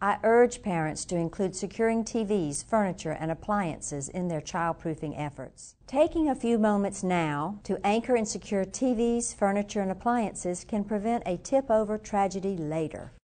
I urge parents to include securing TVs, furniture, and appliances in their child-proofing efforts. Taking a few moments now to anchor and secure TVs, furniture, and appliances can prevent a tip-over tragedy later.